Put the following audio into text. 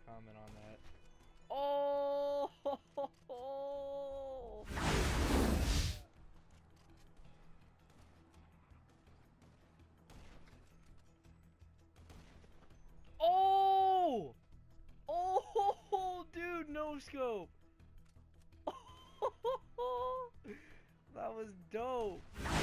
comment on that. Oh! Oh! Oh, dude, no scope. That was dope.